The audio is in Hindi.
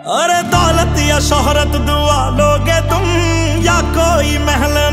अरे दौलत या शोहरत दुआ लोगे तुम, या कोई महल